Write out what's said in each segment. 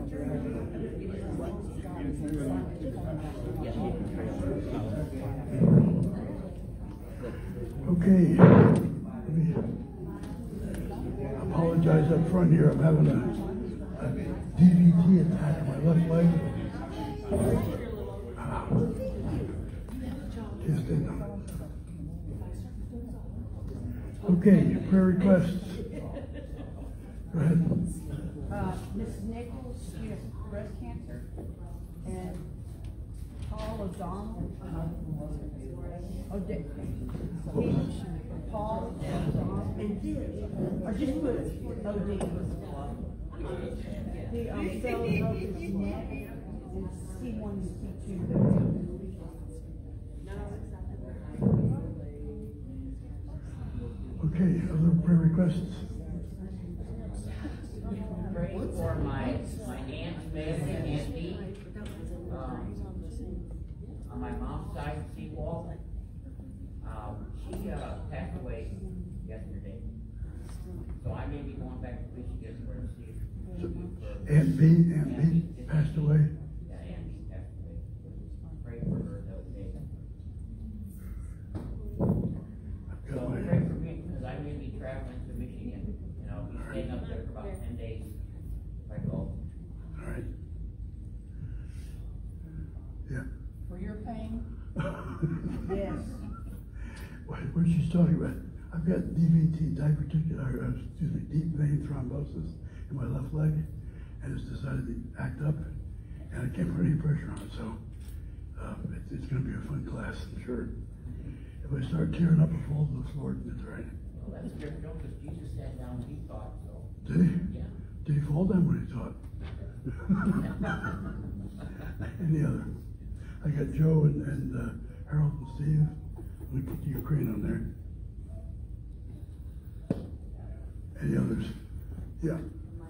Okay, let me apologize up front here. I'm having a DVT attack on my left leg. Can't stay down. Okay, prayer requests. Go ahead. Mrs. Nichols, she has breast cancer, and Paul O'Donnell, Paul O'Donnell, or just put O.D. He fell and broke his neck, and C1 and C2. Okay, other prayer requests? Pray for my aunt's family, Andy, on my mom's side, Seawall. She passed away yesterday, so I may be going back to Michigan for to see her. Aunt B passed away. Yeah, Andy passed away. Pray for her that day. So pray for me, because I may be traveling to Michigan, and I'll be staying up there for about 10 days if I go. All right. Yeah. For your pain? Yes. What she's talking about, I've got DVT, deep vein thrombosis in my left leg, and it's decided to act up, and I can't put any pressure on it, so it's going to be a fun class, I'm sure. If I start tearing up, I'll fall to the floor, it's all right. Well, that's different, because Jesus sat down when he taught, so. Did he? Yeah. Did he fall down when he taught? Any other? I got Joe and Harold and Steve. Let me put the Ukraine on there. Any others? Yeah.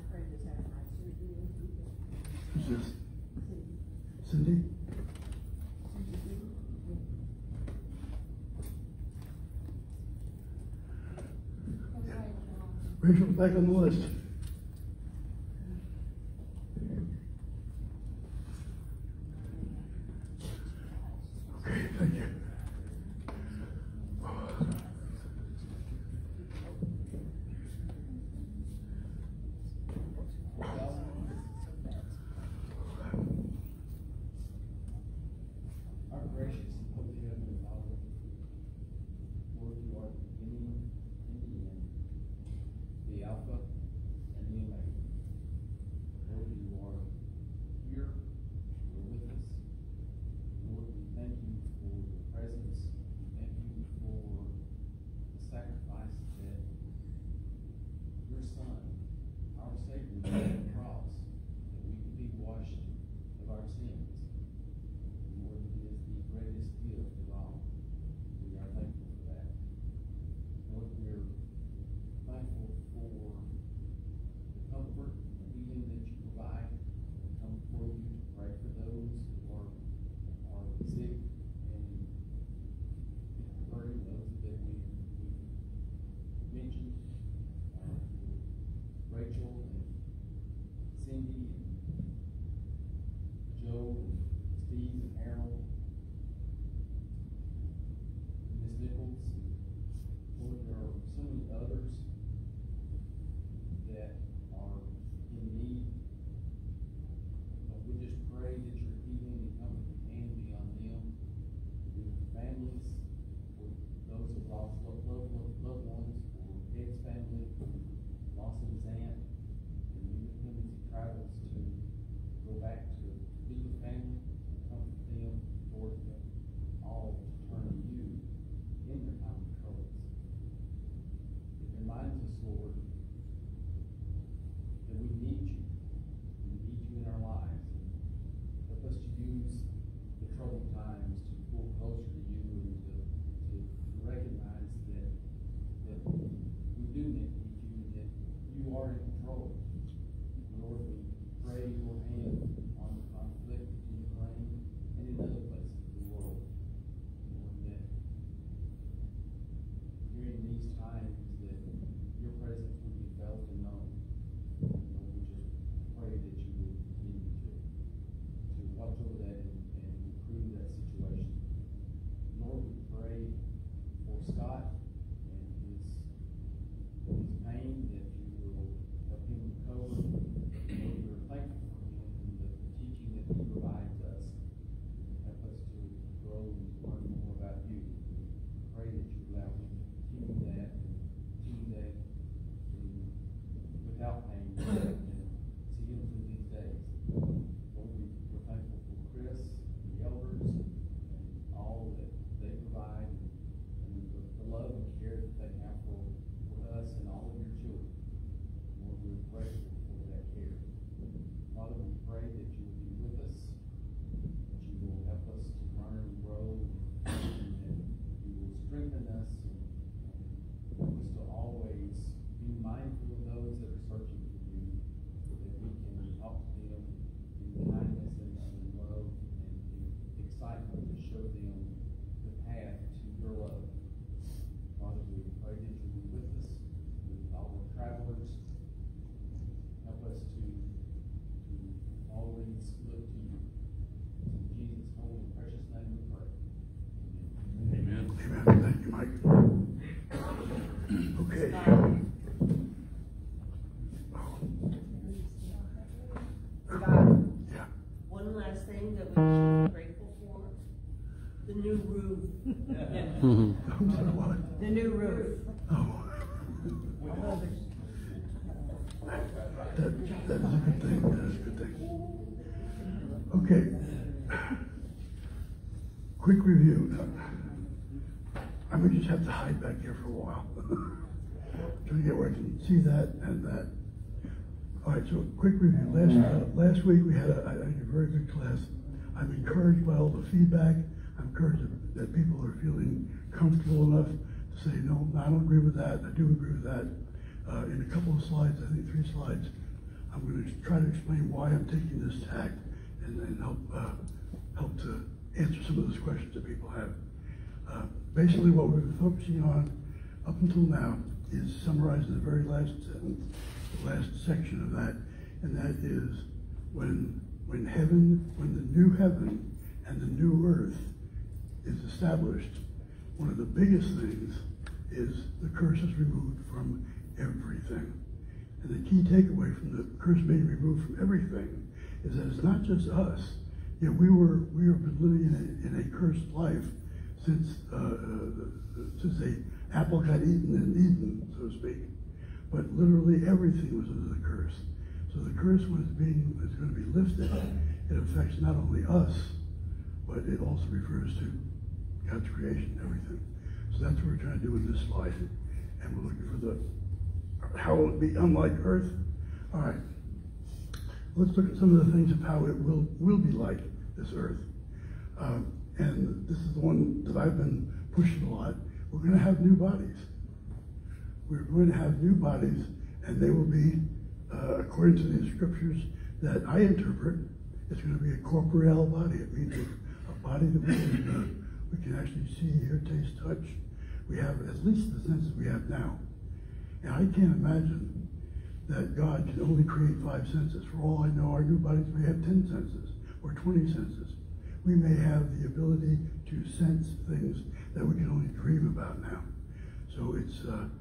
Who's this? Cindy? Yeah. Rachel's back on the list. Okay, thank you. Our gracious and holy Heavenly Father, Lord, you are the beginning and the end, the Alpha and the Omega. Lord, you are here, you are with us. Lord, we thank you for your presence. We thank you for the sacrifice that your Son, our Savior, made on the cross, that we could be washed of our sins. Lord, it is the greatest gift of all. We are thankful for that. Lord, we are thankful for the comfort and healing that you provide. We come before you to pray for those who are sick and hurting, those that we mentioned, Rachel and Cindy and Joe and Steve and Harold, Ms. Nichols. Lord, there are so many others that are in need. Lord, we just pray that your healing and comfort hand be on them, with their families, for those who lost loved ones, for Ed's family, lost his aunt, and be with him as he travels thing that we should be grateful for? The new roof. I'm sorry, what? The new roof. Oh. That is a good thing. That is a good thing. Okay. Quick review. I may just have to hide back here for a while. Trying to get where I can see that and that. All right, so quick review. Last week we had a very good class. I'm encouraged by all the feedback. I'm encouraged that people are feeling comfortable enough to say, no, I don't agree with that. I do agree with that. In a couple of slides, I think 3 slides, I'm going to try to explain why I'm taking this tack and help to answer some of those questions that people have. Basically, what we've been focusing on up until now is summarized in the very last sentence, the last section of that, and that is when the new heaven and the new earth is established, one of the biggest things is the curse is removed from everything. And the key takeaway from the curse being removed from everything is that it's not just us. Yeah, we have been living in a cursed life since the apple got eaten in Eden, so to speak. But literally everything was under the curse. So the curse is going to be lifted. It affects not only us, but it also refers to God's creation, everything. So that's what we're trying to do with this slide. And we're looking for how it will be unlike Earth. All right. Let's look at some of the things of how it will be like this Earth. And this is the one that I've been pushing a lot. We're going to have new bodies. We're going to have new bodies, and they will be, according to the scriptures that I interpret, it's going to be a corporeal body. It means a body that we can actually see, hear, taste, touch. We have at least the senses we have now. And I can't imagine that God can only create 5 senses. For all I know, our new bodies may have 10 senses or 20 senses. We may have the ability to sense things that we can only dream about now. So it's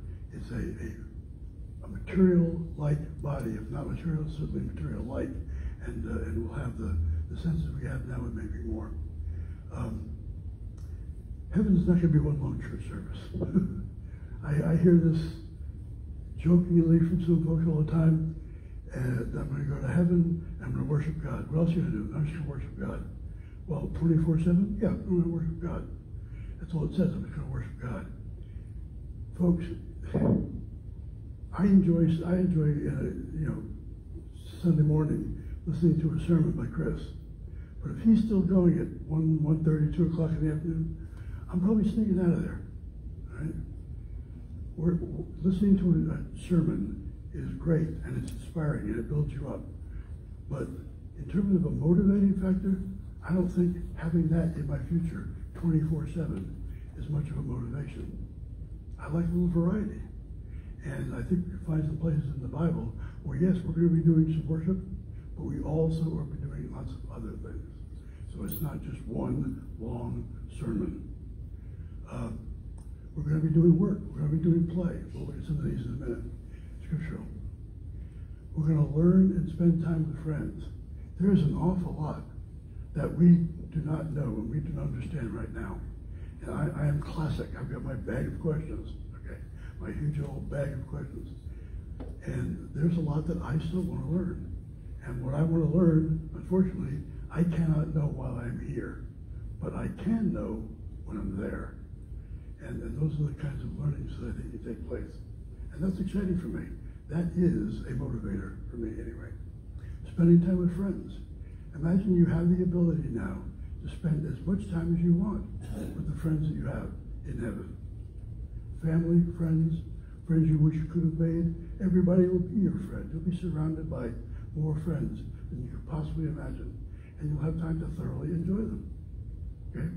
a material-like body, if not material, certainly material-like, and we'll have the senses we have now and maybe more. Heaven's not going to be one long church service. I hear this jokingly from some folks all the time, and I'm going to go to heaven, I'm going to worship God. What else are you going to do? I'm just going to worship God. Well, 24/7? Yeah, I'm going to worship God. That's all it says. I'm just going to worship God. Folks, I enjoy Sunday morning listening to a sermon by Chris. But if he's still going at 1:30, 2 o'clock in the afternoon, I'm probably sneaking out of there. Right? Listening to a sermon is great and it's inspiring and it builds you up. But in terms of a motivating factor, I don't think having that in my future 24/7 is much of a motivation. I like a little variety. And I think we can find some places in the Bible where, yes, we're going to be doing some worship, but we also are doing lots of other things. So it's not just one long sermon. We're going to be doing work. We're going to be doing play. We'll look at some of these in a minute. Scriptural. We're going to learn and spend time with friends. There is an awful lot that we do not know and we do not understand right now. And I am classic. I've got my bag of questions. Okay, my huge old bag of questions. And there's a lot that I still want to learn. And what I want to learn, unfortunately, I cannot know while I'm here. But I can know when I'm there. And those are the kinds of learnings that I think can take place. And that's exciting for me. That is a motivator for me anyway. Spending time with friends. Imagine you have the ability now to spend as much time as you want with the friends that you have in heaven. Family, friends you wish you could have made. Everybody will be your friend. You'll be surrounded by more friends than you could possibly imagine. And you'll have time to thoroughly enjoy them. Okay?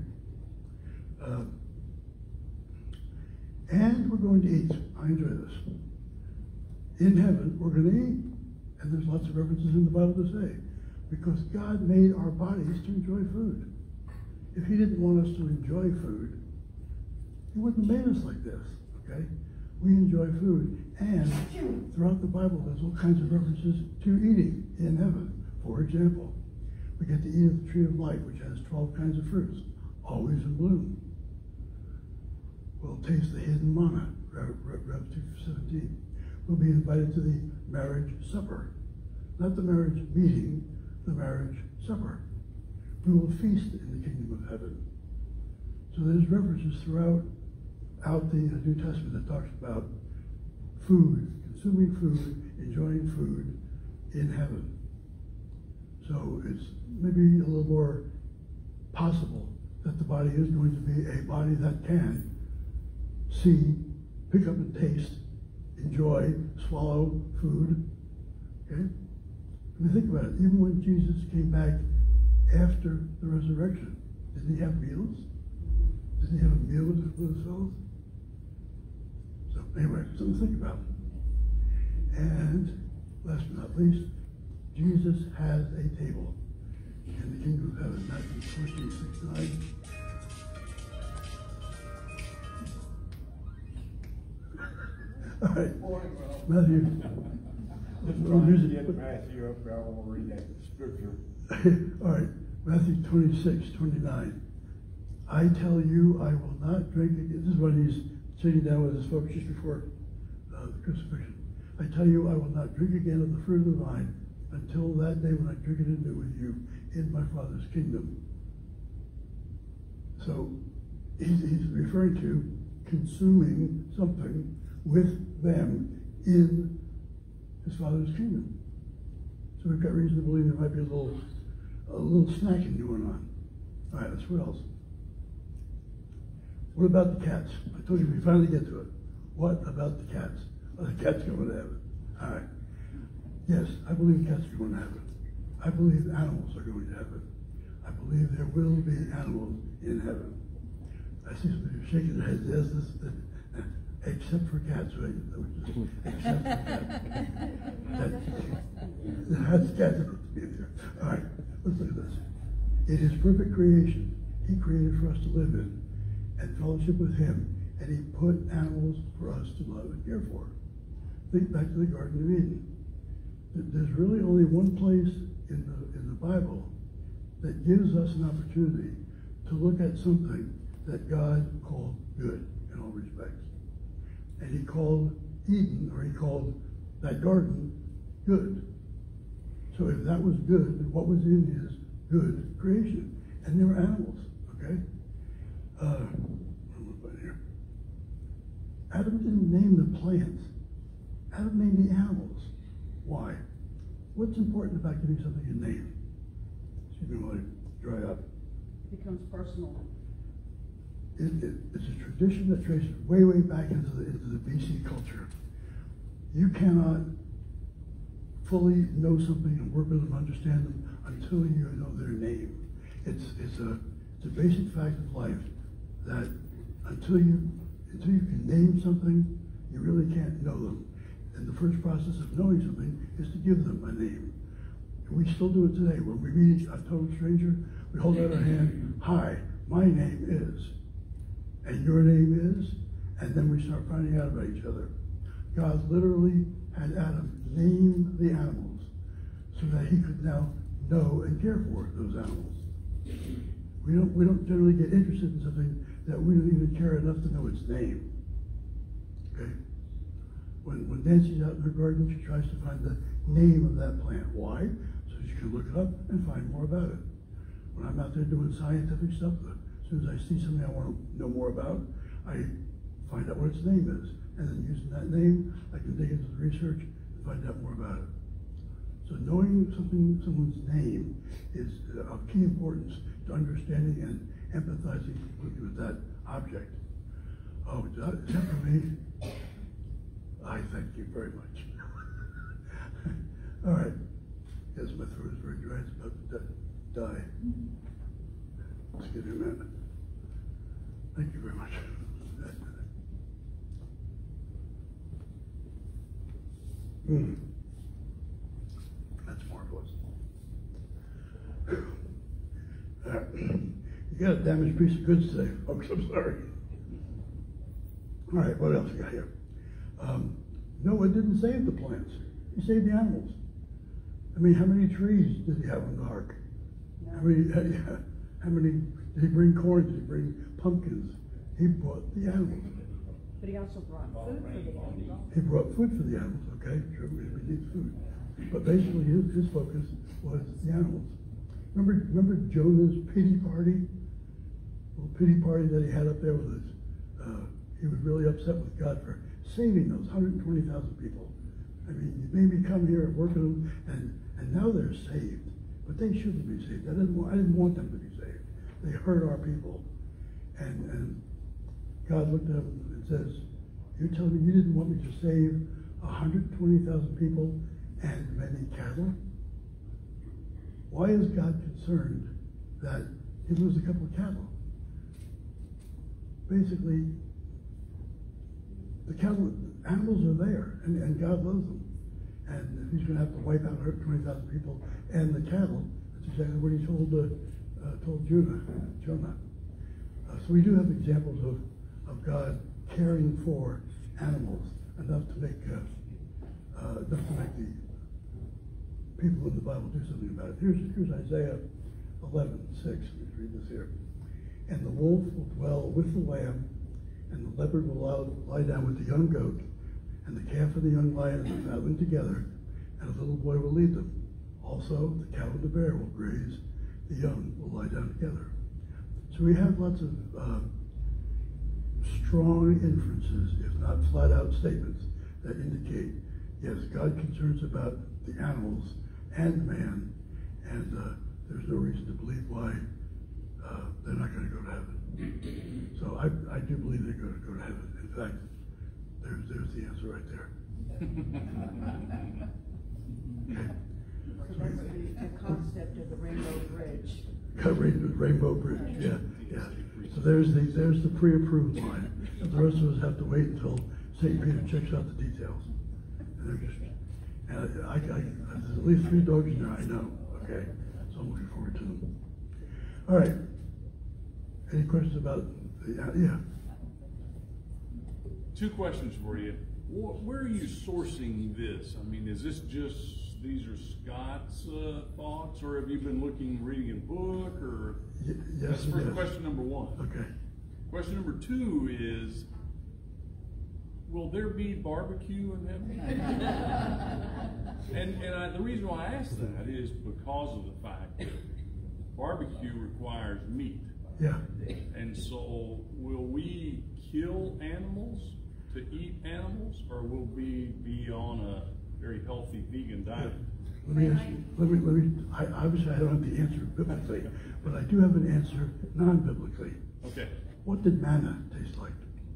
And we're going to eat. I enjoy this. In heaven, we're going to eat. And there's lots of references in the Bible to say, because God made our bodies to enjoy food. If he didn't want us to enjoy food, he wouldn't have made us like this, okay? We enjoy food. And throughout the Bible, there's all kinds of references to eating in heaven. For example, We get to eat of the tree of life, which has 12 kinds of fruits, always in bloom. We'll taste the hidden manna, Rev 2:17. We'll be invited to the marriage supper. Not the marriage meeting, the marriage supper. We will feast in the kingdom of heaven. So there's references throughout the New Testament that talks about food, consuming food, enjoying food in heaven. So it's maybe a little more possible that the body is going to be a body that can see, pick up and taste, enjoy, swallow food. Okay? I mean, think about it. Even when Jesus came back after the resurrection, didn't he have meals? Didn't he have a meal with his fellows? So anyway, something to think about. And last but not least, Jesus has a table in the kingdom of heaven, Matthew 26:9. All right, Matthew. Get Matthew up there, I want to read that scripture. All right, Matthew 26:29. I tell you, I will not drink again. This is when he's sitting down with his folks just before the crucifixion. I tell you, I will not drink again of the fruit of the vine until that day when I drink it anew with you in my Father's kingdom. So he's referring to consuming something with them in his Father's kingdom. So we've got reason to believe there might be a little snacking going on. All right, let's what else? What about the cats? I told you we finally get to it. What about the cats? Are the cats going to heaven? All right. Yes, I believe cats are going to heaven. I believe animals are going to heaven. I believe there will be animals in heaven. I see some people shaking their heads. Yes, except for cats, right? Except for cats. That's cats to be there. All right, let's look at this. It is perfect creation. He created for us to live in and fellowship with him, and he put animals for us to love and care for. Think back to the Garden of Eden. There's really only one place in the Bible that gives us an opportunity to look at something that God called good in all respects. And he called Eden, or he called that garden, good. So if that was good, then what was in his good creation? And there were animals, okay? Adam didn't name the plants. Adam named the animals. Why? What's important about giving something a name? Excuse me while I dry up. It becomes personal. It's a tradition that traces way back into the BC culture. You cannot fully know something and work with them, understand them, until you know their name. It's a basic fact of life that until you can name something, you really can't know them. And the first process of knowing something is to give them a name. And we still do it today. When we meet a total stranger, we hold out our hand. Hi, my name is. And your name is. And then we start finding out about each other. God literally had Adam name the animals so that he could now know and care for those animals. We don't generally get interested in something that we don't even care enough to know its name. Okay? When Nancy's out in her garden, she tries to find the name of that plant. Why? So she can look it up and find more about it. When I'm out there doing scientific stuff, as soon as I see something I want to know more about, I find out what its name is. And then using that name, I can dig into the research and find out more about it. So knowing someone's name is of key importance to understanding and empathizing completely with that object. Oh, is that for me? I thank you very much. All right. Yes, my throat is very dry. It's about to die. Let's get in that. Thank you very much. That's marvelous. You got a damaged piece of goods today, folks. I'm sorry. All right, what else you got here? Noah didn't save the plants. He saved the animals. I mean, how many trees did he have on the ark? How many, did he bring corn? Did he bring pumpkins? He brought the animals. But he also brought food for the animals. He brought food for the animals, okay? Sure, we need food. But basically his focus was the animals. Remember Jonah's pity party? Little pity party that he had up there with his, he was really upset with God for saving those 120,000 people. I mean, you made me come here and work with them, and now they're saved. But they shouldn't be saved. I didn't want them to be saved. They hurt our people. And God looked at him and says, you're telling me you didn't want me to save 120,000 people and many cattle? Why is God concerned that he lose a couple of cattle? Basically, the cattle, animals are there, and God loves them. And if he's going to have to wipe out 120,000 people and the cattle, that's exactly what he told Jonah. So we do have examples of God caring for animals enough to make the people in the Bible do something about it. Here's Isaiah 11:6. Let's read this here. And the wolf will dwell with the lamb, and the leopard will lie down with the young goat, and the calf and the young lion and the fatling together, and a little boy will lead them. Also, the cow and the bear will graze, the young will lie down together. So we have lots of strong inferences, if not flat-out statements, that indicate, yes, God concerns about the animals and man, and there's no reason to believe why they're not going to go to heaven. So I do believe they're going to go to heaven. In fact, there's the answer right there. Okay. So that's the concept of the Rainbow Bridge. Rainbow Bridge, yeah. So there's the pre-approved line. And the rest of us have to wait until St. Peter checks out the details. And there's at least 3 dogs in there I know. Okay, so I'm looking forward to them. All right. Any questions about yeah? 2 questions for you. Where are you sourcing this? I mean, is this just, these are Scott's thoughts, or have you been reading a book, or? Yes. That's question number 1. Okay. Question number 2 is, will there be barbecue in heaven? and the reason why I ask that is because of the fact that barbecue requires meat. Yeah. And so, will we kill animals to eat animals, or will we be on a very healthy vegan diet? Let me ask you, obviously I don't have the answer biblically, but I do have an answer non-biblically. Okay. What did manna taste like?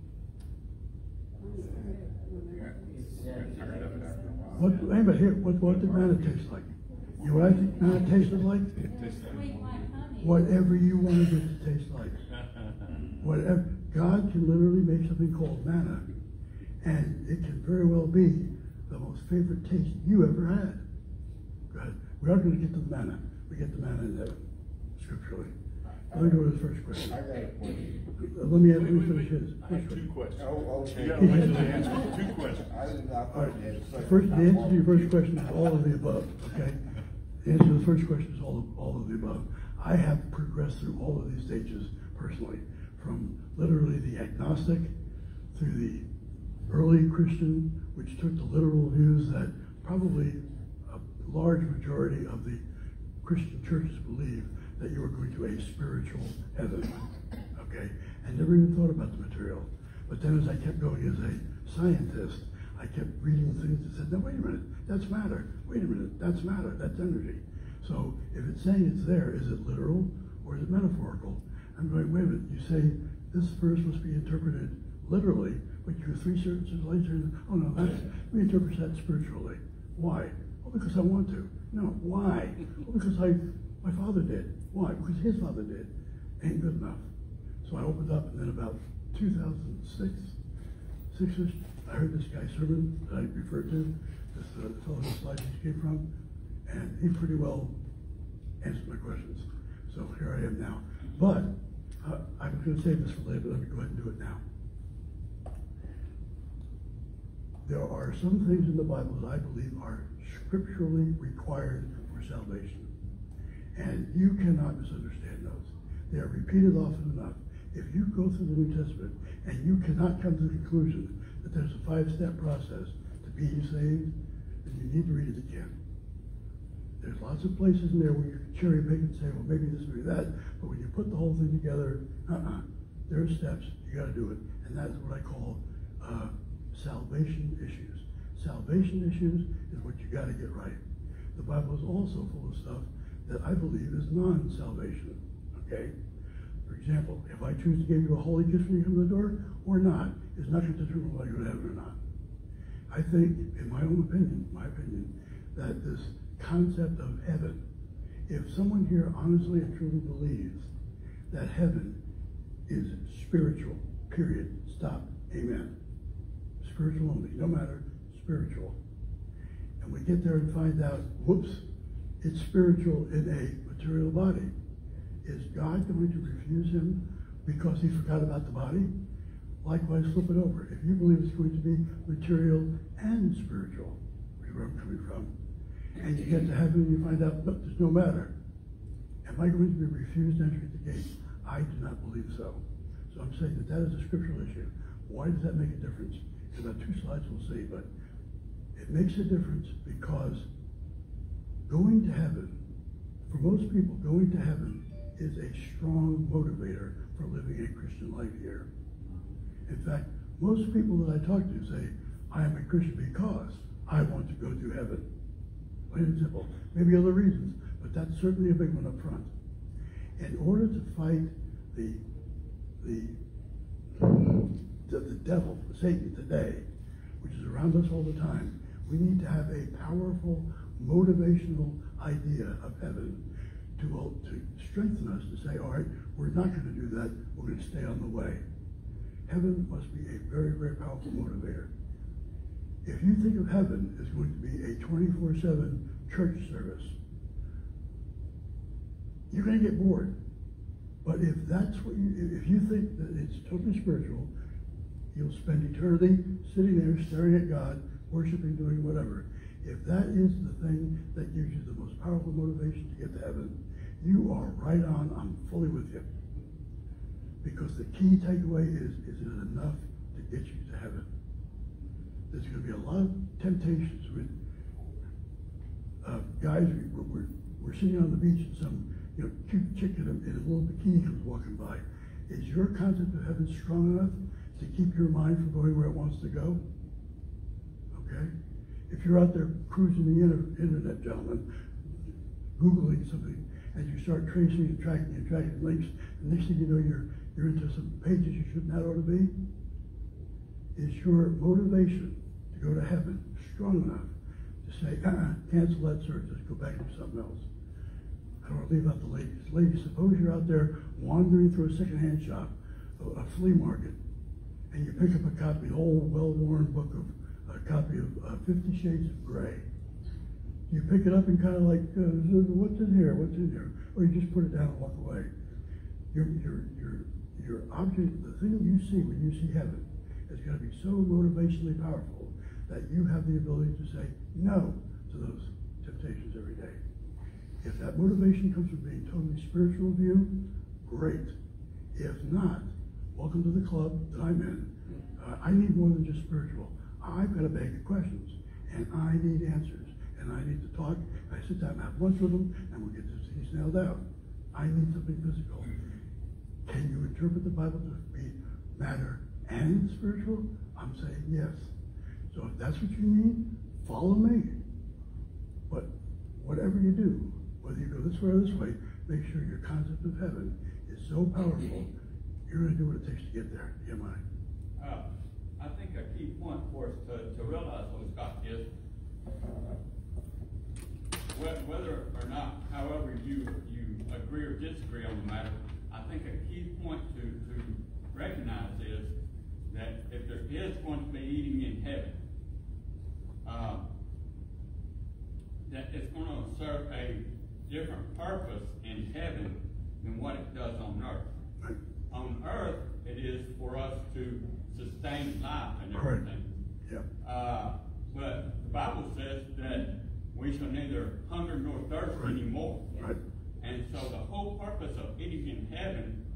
What did manna taste like? You know what I think manna tasted like? Whatever you wanted it to taste like. Whatever. God can literally make something called manna, and it can very well be the most favorite taste you ever had. Go ahead. We are going to get to the manna. We get the manna in heaven, scripturally. Let me go to the first question. I got a question. Let me finish his. I have 2 questions. Oh, okay. You got to wait till the answer. 2 questions. I did not. All right. The answer to your first question is all of the above. Okay. The answer to the first question is all of the above. I have progressed through all of these stages personally, from literally the agnostic through the early Christian, which took the literal views that probably a large majority of the Christian churches believe that you were going to a spiritual heaven, okay? And never even thought about the material. But then as I kept going as a scientist, I kept reading things that said, no, wait a minute, that's matter. Wait a minute, that's matter, that's energy. So if it's saying it's there, is it literal or is it metaphorical? I'm going, wait a minute, you say this verse must be interpreted literally, but you 3 sentences later, oh no, we interpret that spiritually. Why? Well, because I want to. No, why? Well, because my father did. Why? Because his father did. Ain't good enough. So I opened up, and then about 2006, I heard this guy's sermon that I referred to, this fellow whose slide he came from, and he pretty well answered my questions. So here I am now. But I was going to save this for later, but let me go ahead and do it now. There are some things in the Bible that I believe are scripturally required for salvation. And you cannot misunderstand those. They are repeated often enough. If you go through the New Testament and you cannot come to the conclusion that there's a 5-step process to being saved, then you need to read it again. There's lots of places in there where you can cherry pick and say, well, maybe this, maybe that, but when you put the whole thing together, there are steps. You got to do it. And that's what I call salvation issues. Salvation issues is what you got to get right. The Bible is also full of stuff that I believe is non-salvation. Okay? For example, if I choose to give you a holy gift when you come to the door or not, is not going to determine whether you go to heaven or not. I think, in my own opinion, that this concept of heaven, if someone here honestly and truly believes that heaven is spiritual, period, stop, amen. Spiritual only, no matter, spiritual. And we get there and find out, whoops, it's spiritual in a material body. Is God going to refuse him because he forgot about the body? Likewise, flip it over. If you believe it's going to be material and spiritual, which is where I'm coming from, and you get to heaven and you find out, look, there's no matter. Am I going to be refused entry at the gate? I do not believe so. So I'm saying that is a scriptural issue. Why does that make a difference? In about 2 slides we'll see, but it makes a difference because going to heaven, for most people, going to heaven is a strong motivator for living a Christian life here. In fact, most people that I talk to say, I am a Christian because I want to go to heaven. Plain and simple. Maybe other reasons, but that's certainly a big one up front. In order to fight the devil, Satan today, which is around us all the time, we need to have a powerful, motivational idea of heaven to strengthen us to say, all right, we're not going to do that, we're going to stay on the way. Heaven must be a very, very powerful motivator. If you think of heaven as going to be a 24/7 church service, you're going to get bored. But if if you think that it's totally spiritual, you'll spend eternity sitting there staring at God, worshiping, doing whatever. If that is the thing that gives you the most powerful motivation to get to heaven, you are right on. I'm fully with you. Because the key takeaway is it enough to get you to heaven? There's going to be a lot of temptations with guys. We're sitting on the beach and some cute chick in a little bikini comes walking by. Is your concept of heaven strong enough to keep your mind from going where it wants to go? Okay? If you're out there cruising the internet, gentlemen, Googling something, and you start tracing and tracking links, and next thing you know, you're into some pages you should not ought to be. Is your motivation to go to heaven strong enough to say, cancel that search, let's go back and do something else? I don't want to leave out the ladies. Ladies, suppose you're out there wandering through a secondhand shop, a flea market, and you pick up a copy, an old, well-worn book of a copy of 50 Shades of Grey. You pick it up and kind of like, what's in here? What's in here? Or you just put it down and walk away. Your object, the thing you see when you see heaven, is going to be so motivationally powerful that you have the ability to say no to those temptations every day. If that motivation comes from being totally spiritual view, great. If not, welcome to the club that I'm in. I need more than just spiritual. I've got a bag of questions, and I need answers, and I need to talk. I sit down and have lunch with them, and we'll get these things nailed out. I need something physical. Can you interpret the Bible to be matter and spiritual? I'm saying yes. So if that's what you need, follow me. But whatever you do, whether you go this way or this way, make sure your concept of heaven is so powerful, you're going to do what it takes to get there. Am I? I think a key point for us to realize, Scott, is whether or not, however you agree or disagree on the matter, I think a key point to recognize is that if there is going to be eating in heaven, that it's going to serve a different purpose in heaven than what it does on earth. Right. On earth, it is for us to sustain life and everything. Right. Yeah. But the Bible says that we shall neither hunger nor thirst Right. anymore. Right. And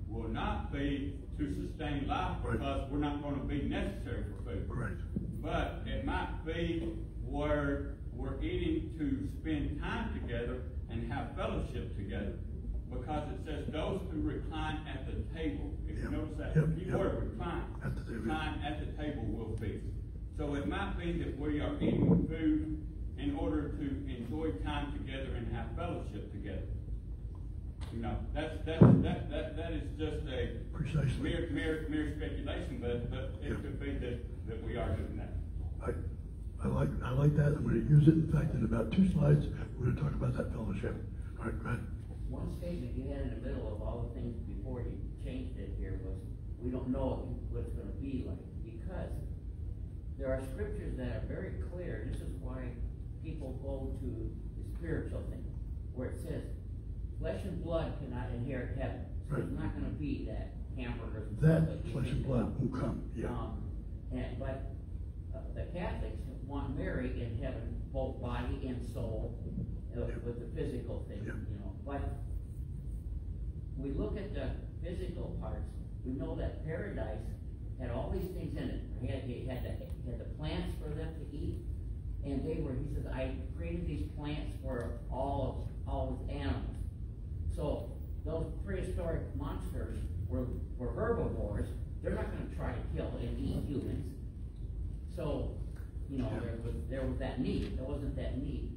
will not be to sustain life because we're not going to be necessary for food. Right. But it might be where we're eating to spend time together and have fellowship together. Because it says those who recline at the table. If you notice that key word, recline. At the table. Recline at the table will feast. So it might be that we are eating food in order to enjoy time together and have fellowship together. You know, that is just a precisely mere speculation, but it could be that we are doing that. I like that. I'm going to use it. In fact, in about 2 slides, we're going to talk about that fellowship. All right, go ahead. One statement you had in the middle of all the things before you changed it here was, we don't know what it's going to be like, because there are scriptures that are very clear. This is why people go to the spiritual thing, where it says, flesh and blood cannot inherit heaven. So it's not going to be that hamburgers and that stuff flesh and blood will come. Yeah. But the Catholics want Mary in heaven, both body and soul, with the physical thing, you know. But we look at the physical parts. We know that paradise had all these things in it. He had the plants for them to eat, and they were. He says, "I created these plants for all of animals." So those prehistoric monsters were herbivores. They're not going to try to kill and eat humans. So, you know, there was that need. There wasn't that need.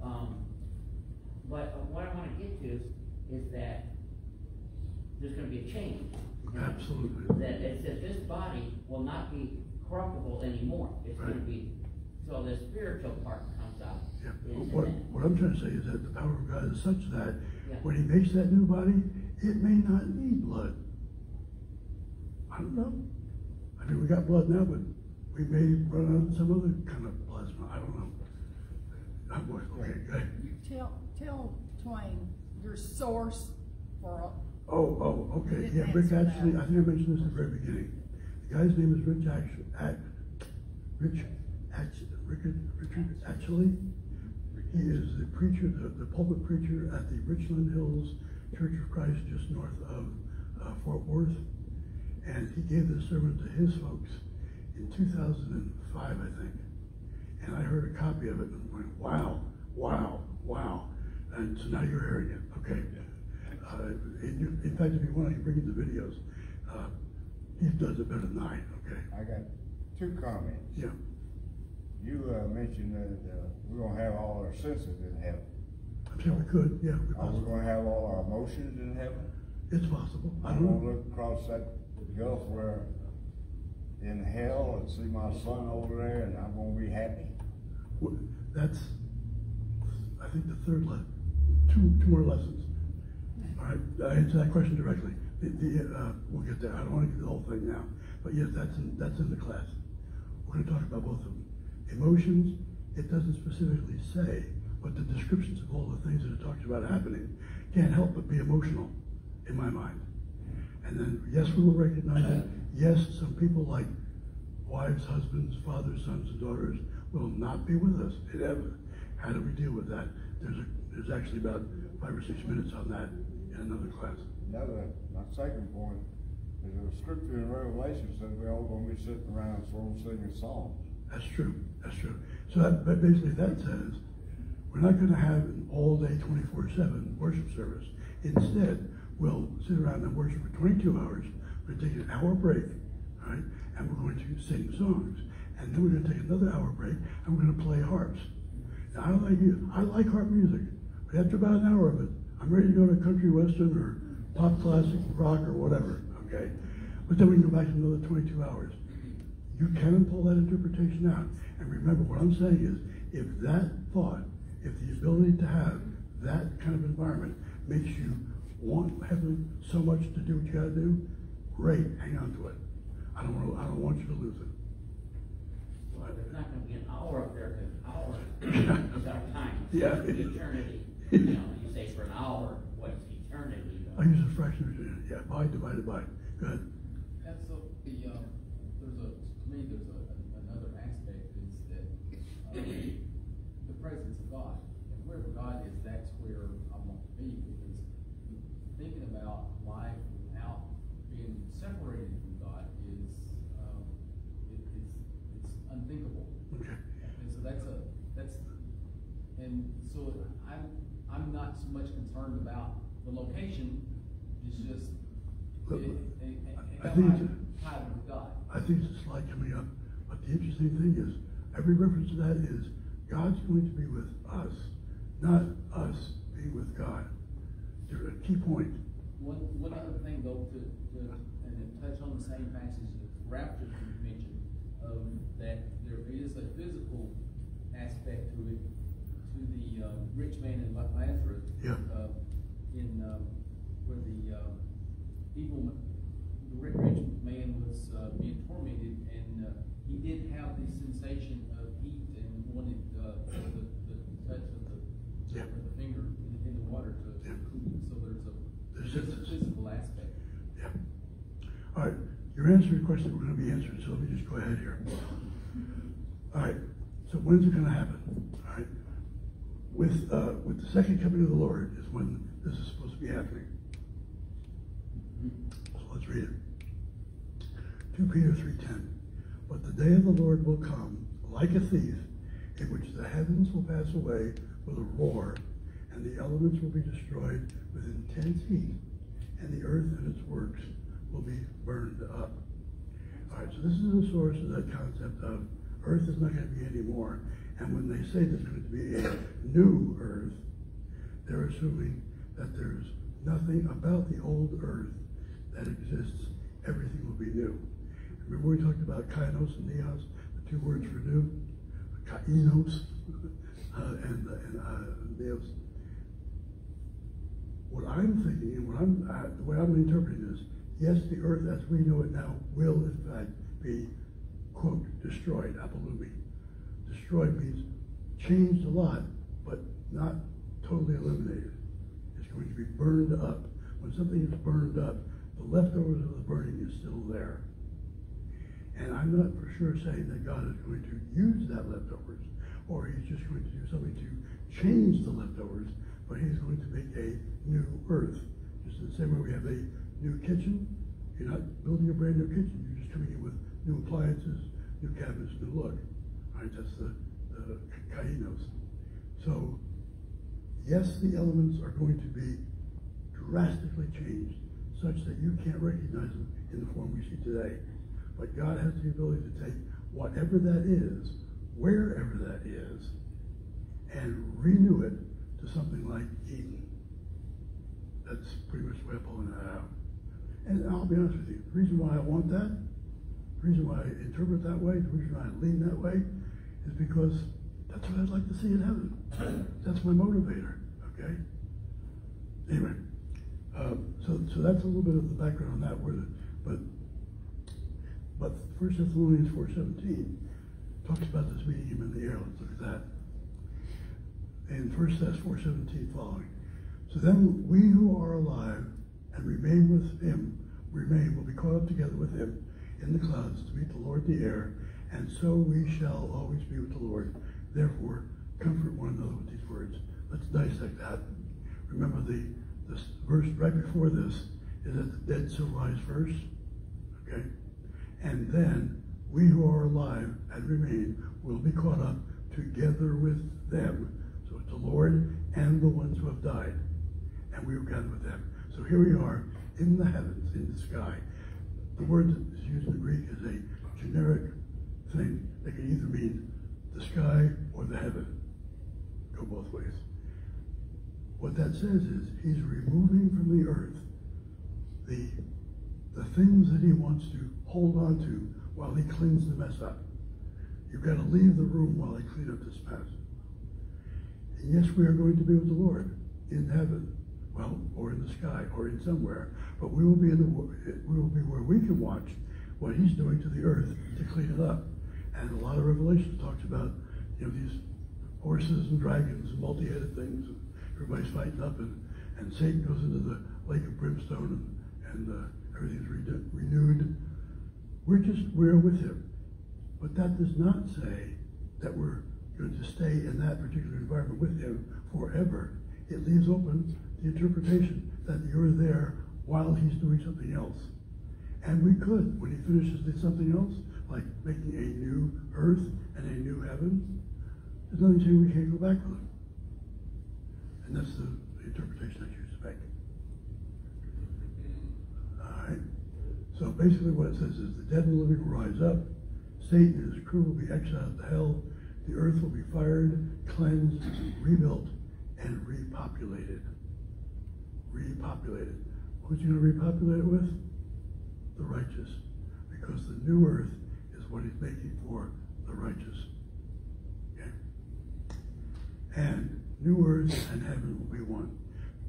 But what I want to get to is that there's going to be a change. Absolutely. That it says this body will not be corruptible anymore. It's going to be, so the spiritual part comes out. Yeah. What I'm trying to say is that the power of God is such that when he makes that new body, it may not need blood. I don't know. I mean, we got blood now, but we may run out of some other kind of plasma. I don't know. Okay, go ahead. Tell Twain your source for. Okay. Yeah, Rick actually, I think I mentioned this at the very beginning. The guy's name is Richard Actually. He is the preacher, the pulpit preacher at the Richland Hills Church of Christ just north of Fort Worth. And he gave this sermon to his folks in 2005, I think. And I heard a copy of it and went, wow. And so now you're hearing it, okay? In fact, if you want, I can bring you the videos. He does it better than I, okay? I got 2 comments. Yeah. You mentioned that we're going to have all our senses in heaven. I'm sure we could, yeah. Are we going to have all our emotions in heaven? It's possible. I I'm don't going to know. look across that gulf where in hell and see my son over there, and I'm going to be happy. That's, I think, the 3rd lesson. 2 more lessons. All right, I answer that question directly. We'll get there. I don't want to get the whole thing now, but yes, that's in the class. We're going to talk about both of them. Emotions, it doesn't specifically say, but the descriptions of all the things that it talks about happening can't help but be emotional in my mind. And then, yes, we will recognize it. Yes, some people like wives, husbands, fathers, sons, and daughters will not be with us ever. How do we deal with that? There's actually about 5 or 6 minutes on that in another class. My second point is a scripture in Revelation says we're all going to be sitting around singing songs. That's true. So but basically that says we're not going to have an all-day 24/7 worship service. Instead, we'll sit around and worship for 22 hours. We're going to take an hour break, all right? And we're going to sing songs. And then we're going to take another hour break and we're going to play harps. Now, I don't like you. I like harp music. But after about an hour of it, I'm ready to go to country western or pop classic rock or whatever, okay? But then we can go back to another 22 hours. You can pull that interpretation out. And remember, what I'm saying is, if that thought, if the ability to have that kind of environment makes you want heaven so much to do what you got to do, great, hang on to it. I don't want you to lose it. Well, there's not going to be an hour up there, because an hour is our time. Yeah. Eternity. You know, you say for an hour, what's eternity? I use a fraction of eternity. Yeah, pi divided by. Go ahead. And so there's another aspect is that the presence of God. And wherever God is, that's where I want to be, because thinking about life without much concerned about the location, it's just, Look, it I got think my it's a- tied with God. I think it's a slide coming up, but the interesting thing is, every reference to that is God's going to be with us, not us being with God. There's a key point. One other thing though, and to touch on the same passage that Raptor mentioned, that there is a physical aspect to it, to the rich man in Lazarus. Yeah. Where the rich man was being tormented, and he did have the sensation of heat and wanted the touch of the finger in the water to cool it. So there's a physical aspect. Yeah. All right. Your answer to your question we're going to be answering, so let me just go ahead here. All right. So when's it going to happen? All right. With the second coming of the Lord is when this is supposed to be happening. So let's read it. 2 Peter 3:10. But the day of the Lord will come like a thief, in which the heavens will pass away with a roar, and the elements will be destroyed with intense heat, and the earth and its works will be burned up. All right, so this is the source of that concept of earth is not going to be anymore. And when they say there's going to be a new earth, they're assuming that there's nothing about the old earth that exists. Everything will be new. Remember we talked about kainos and neos, the two words for new? Kainos and neos. What I'm thinking and the way I'm interpreting this, yes, the earth as we know it now will in fact be, quote, destroyed, apolumi. Destroyed means changed a lot, but not totally eliminated. It's going to be burned up. When something is burned up, the leftovers of the burning is still there. And I'm not for sure saying that God is going to use that leftovers, or he's just going to do something to change the leftovers, but he's going to make a new earth. Just in the same way we have a new kitchen. You're not building a brand new kitchen, you're just coming in with new appliances, new cabinets, new look. All right, that's the kainos. So, yes, the elements are going to be drastically changed, such that you can't recognize them in the form we see today. But God has the ability to take whatever that is, wherever that is, and renew it to something like Eden. That's pretty much the way I'm pulling that out. And I'll be honest with you, the reason why I want that, the reason why I interpret that way, the reason why I lean that way, is because that's what I'd like to see in heaven. That's my motivator, okay? Anyway, so that's a little bit of the background on that, but 1 Thessalonians 4:17 talks about this meeting him in the air. Let's look at that. In 1 Thess 4:17 following. So then we who are alive and remain with him, will be caught up together with him in the clouds to meet the Lord in the air, and so we shall always be with the Lord. Therefore, comfort one another with these words. Let's dissect that. Remember this verse right before this is that the dead shall rise first. Okay? And then we who are alive and remain will be caught up together with them. So it's the Lord and the ones who have died. And we will gather with them. So here we are in the heavens, in the sky. The word that is used in the Greek is a generic thing that can either mean the sky or the heaven. Go both ways. What that says is he's removing from the earth the things that he wants to hold on to while he cleans the mess up. You've got to leave the room while I clean up this mess. And yes, we are going to be with the Lord in heaven, well, or in the sky, or in somewhere. But we will be where we can watch what he's doing to the earth to clean it up. And a lot of Revelation talks about, these horses and dragons and multi-headed things. And everybody's fighting up, and Satan goes into the lake of brimstone, and everything's renewed. We're with him. But that does not say that we're going to stay in that particular environment with him forever. It leaves open the interpretation that you're there while he's doing something else. And we could, when he finishes something else, like making a new earth and a new heaven, there's nothing saying we can't go back with him. And that's the the interpretation I choose to make. All right. So basically what it says is the dead and living will rise up, Satan and his crew will be exiled to hell, the earth will be fired, cleansed, rebuilt, and repopulated. Repopulated. Who's he going to repopulate it with? The righteous. Because the new earth is what he's making for the righteous. Okay? And new earth and heaven will be one.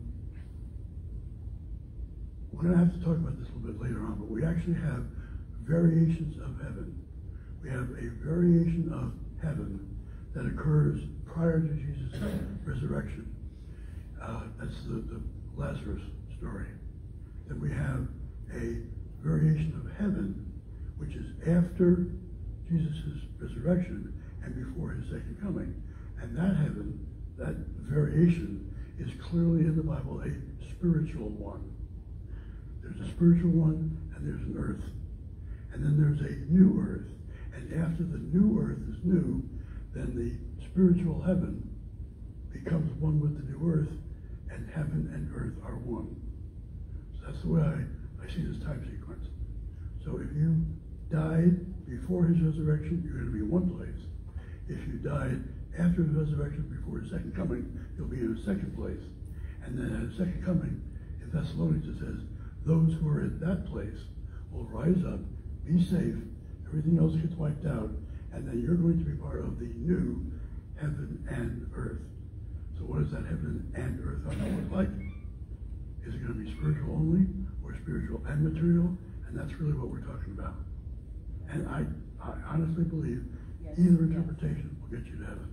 We're going to have to talk about this a little bit later on, but we actually have variations of heaven. We have a variation of heaven that occurs prior to Jesus' resurrection. That's the Lazarus story. Then we have a variation of heaven, which is after Jesus' resurrection and before his second coming. And that heaven, that variation, is clearly in the Bible a spiritual one. There's a spiritual one and there's an earth. And then there's a new earth. And after the new earth is new, then the spiritual heaven becomes one with the new earth, and heaven and earth are one. So that's the way I see this time sequence. So if you died before his resurrection, you're going to be in one place. If you died after his resurrection, before his second coming, you'll be in a second place. And then at his second coming, in Thessalonians it says, those who are in that place will rise up, be safe, everything else gets wiped out, and then you're going to be part of the new heaven and earth. So what is that heaven and earth going to look like? Is it going to be spiritual only, or spiritual and material? And that's really what we're talking about. And I honestly believe either interpretation will get you to heaven.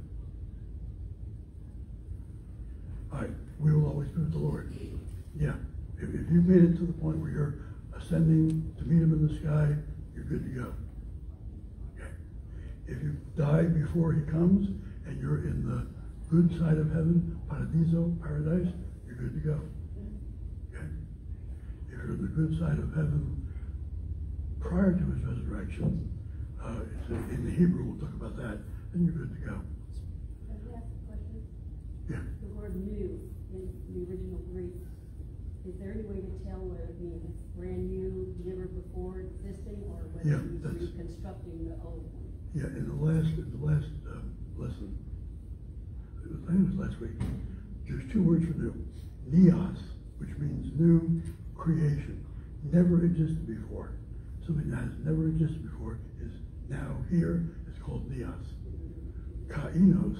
All right, we will always be with the Lord. Yeah, if you've made it to the point where you're ascending to meet him in the sky, you're good to go. Okay. If you die before he comes and you're in the good side of heaven, paradiso, paradise, you're good to go. Okay. If you're in the good side of heaven prior to his resurrection, in the Hebrew, we'll talk about that, then you're good to go. Can I ask a question? Yeah. The word new in the original Greek, is there any way to tell whether it means brand new, never before existing, or whether it means reconstructing the old one? Yeah, in the last lesson, I think it was last week, there's two words for new. Neos, which means new creation, never existed before. Something that has never existed before is now here. It's called neos. Kainos.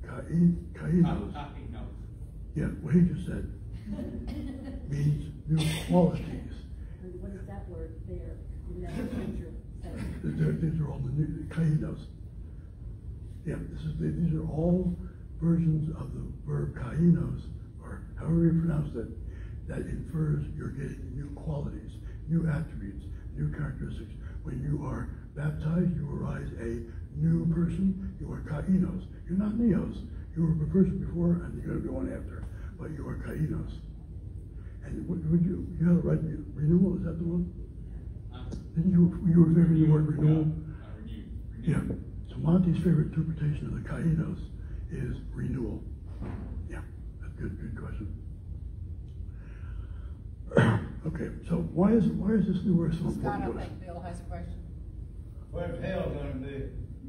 Yeah, what he just said means new qualities. And what is that word there in that scripture? These are all the new kainos. Yeah, these are all versions of the verb kainos, or however you pronounce it, that infers you're getting new qualities, new attributes, new characteristics. When you are baptized, you arise a new person. You are kainos. You're not neos. You were a person before, and you're going to be one after. But you are kainos. And would you have the right renewal? Is that the one? Didn't you were favoring the word renewal? Yeah. So Monty's favorite interpretation of the kainos is renewal. Yeah, that's good question. Okay, so why is this new earth so Scott, important I to us? think Bill has a question. Where's hell gonna be?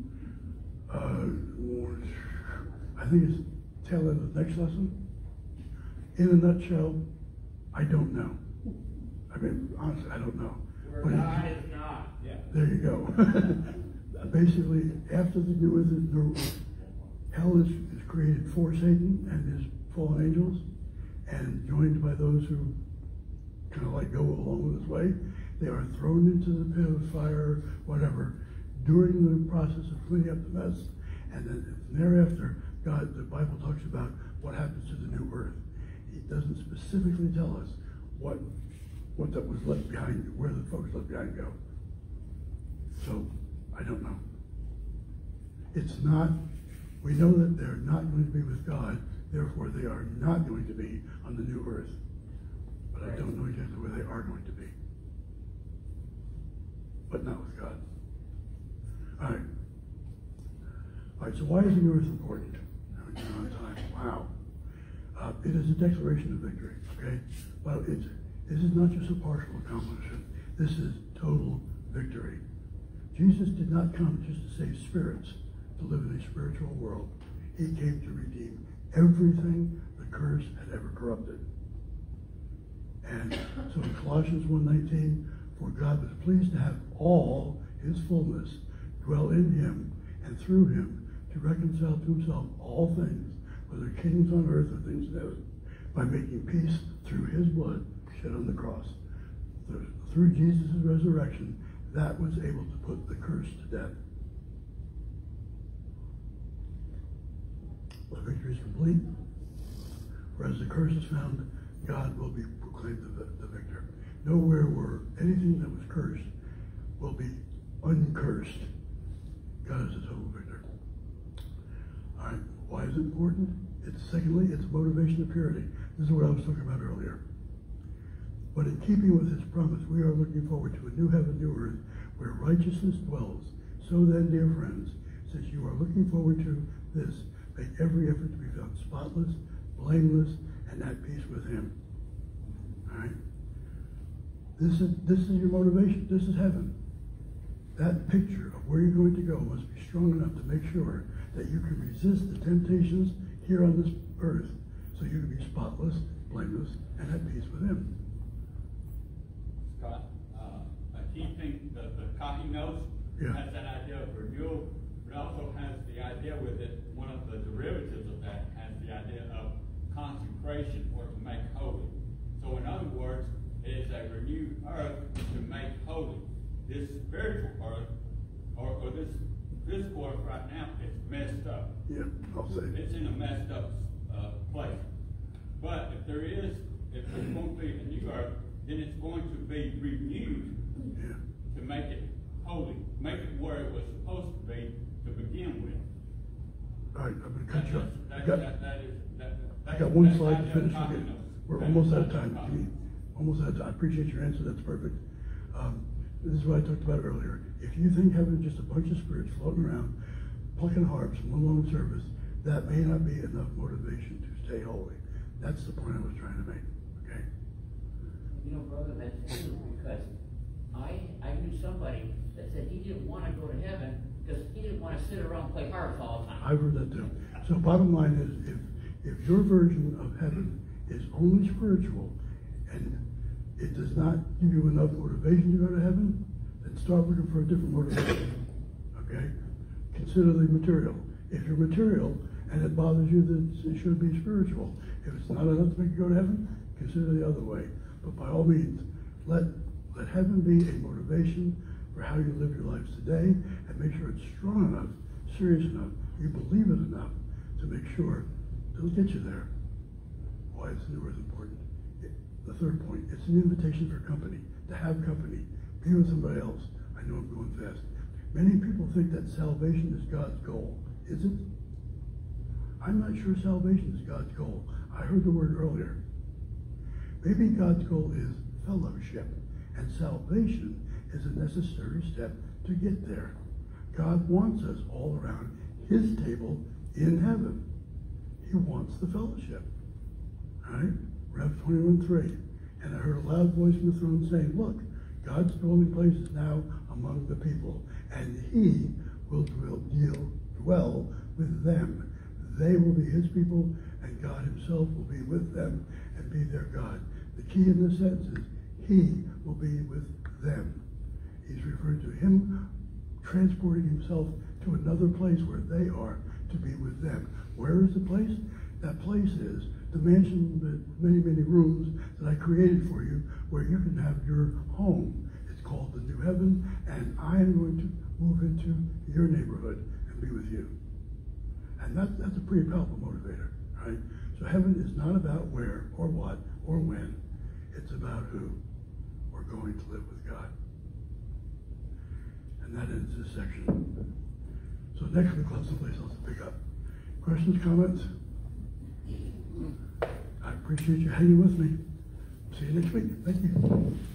I think it's tail end of the next lesson. In a nutshell, I don't know. I mean, honestly, I don't know. But God is not. Yeah. there you go. Basically, after the new earth, hell is created for Satan and his fallen angels, and joined by those who kind of like go along with his way. They are thrown into the pit of fire, whatever, during the process of cleaning up the mess. And then thereafter, the Bible talks about what happens to the new earth. He doesn't specifically tell us what that was left behind, where the folks left behind go. So, I don't know. It's not, we know that they're not going to be with God, therefore they are not going to be on the new earth. But I don't know exactly where they are going to be. But not with God. All right, so why is the new earth important? Now we're on time. Wow. it is a declaration of victory, okay? But this is not just a partial accomplishment. This is total victory. Jesus did not come just to save spirits, to live in a spiritual world. He came to redeem everything the curse had ever corrupted. And so in Colossians 1:19, for God was pleased to have all his fullness dwell in him and through him to reconcile to himself all things, whether kings on earth or things in heaven, by making peace through his blood shed on the cross. Through Jesus' resurrection, that was able to put the curse to death. The victory is complete. Whereas the curse is found, God will be proclaimed the victor. Nowhere where anything that was cursed will be uncursed. God is a total victor. All right, why is it important? Secondly, it's motivation of purity. This is what I was talking about earlier. But in keeping with his promise, we are looking forward to a new heaven, new earth, where righteousness dwells. So then, dear friends, since you are looking forward to this, make every effort to be found spotless, blameless, and at peace with him. All right? This is your motivation. This is heaven. That picture of where you're going to go must be strong enough to make sure that you can resist the temptations here on this earth, so you can be spotless, blameless, and at peace with him. Scott, a key thing, the kahinos has that idea of renewal, but also has the idea with it, one of the derivatives of that has the idea of consecration, or to make holy. So in other words, it is a renewed earth to make holy. This spiritual earth, or this physical earth right now, it's messed up. Yeah, I'll say. It's in a messed up place. But if there's going to be a new earth, then it's going to be renewed to make it holy, make it where it was supposed to be to begin with. All right, I'm going to cut you off. I got That's one slide to idea finish. of kahinos. We're almost out of time. Almost out of time. I appreciate your answer. That's perfect. This is what I talked about earlier. If you think heaven is just a bunch of spirits floating around, plucking harps in one long service, that may not be enough motivation to stay holy. That's the point I was trying to make. Okay? You know, brother, that's true, because I knew somebody that said he didn't want to go to heaven because he didn't want to sit around and play harps all the time. I've heard that too. So bottom line is, if your version of heaven is only spiritual and it does not give you enough motivation to go to heaven, then start looking for a different motivation. Okay? Consider the material. If you're material and it bothers you, then it should be spiritual. If it's not enough to make you go to heaven, consider the other way. But by all means, let heaven be a motivation for how you live your lives today, and make sure it's strong enough, serious enough, you believe it enough to make sure it'll get you there. Why is the new earth important? The third point, it's an invitation for company, to have company, be with somebody else. I know I'm going fast. Many people think that salvation is God's goal. Is it? I'm not sure salvation is God's goal. I heard the word earlier. Maybe God's goal is fellowship, and salvation is a necessary step to get there. God wants us all around his table in heaven. He wants the fellowship. All right? Rev 21:3. And I heard a loud voice from the throne saying, look, God's dwelling place is now among the people, and he will dwell with them. They will be his people, and God himself will be with them and be their God. The key in this sentence is he will be with them. He's referring to him transporting himself to another place where they are to be with them. Where is the place? That place is the mansion with many, many rooms that I created for you where you can have your home. It's called the New Heaven, and I am going to move into your neighborhood and be with you. And that's a pretty powerful motivator, right? So heaven is not about where or what or when. It's about who we're going to live with God. And that ends this section. So next week we'll have someplace else to pick up. Questions, comments? I appreciate you hanging with me. See you next week. Thank you.